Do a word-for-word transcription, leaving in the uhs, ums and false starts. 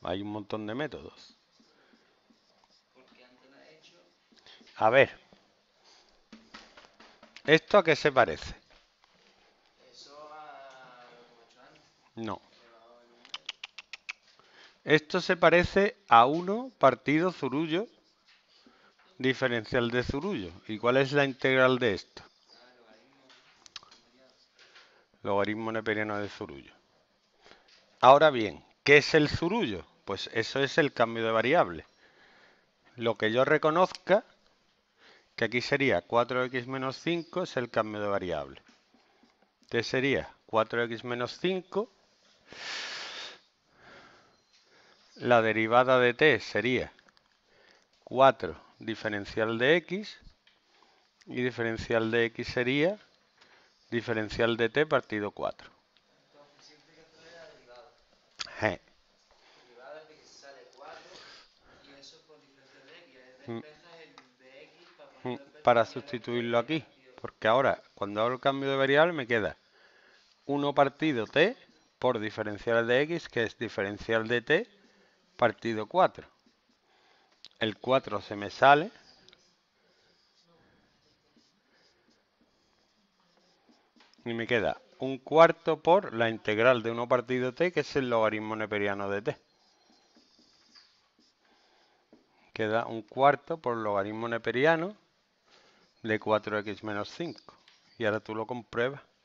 hay un montón de métodos. A ver, ¿esto a qué se parece? No. Esto se parece a uno partido zurullo diferencial de zurullo. ¿Y cuál es la integral de esto? Logaritmo neperiano de zurullo. Ahora bien, ¿qué es el zurullo? Pues eso es el cambio de variable. Lo que yo reconozca, que aquí sería cuatro equis menos cinco, es el cambio de variable. Entonces sería cuatro equis menos cinco. La derivada de t sería cuatro diferencial de x. Y diferencial de x sería diferencial de t partido cuatro. G. Para sustituirlo aquí, porque ahora cuando hago el cambio de variable me queda uno partido t por diferencial de x, que es diferencial de t partido cuatro. El cuatro se me sale y me queda un cuarto por la integral de uno partido t, que es el logaritmo neperiano de t. Queda un cuarto por logaritmo neperiano de cuatro equis menos cinco. Y ahora tú lo compruebas.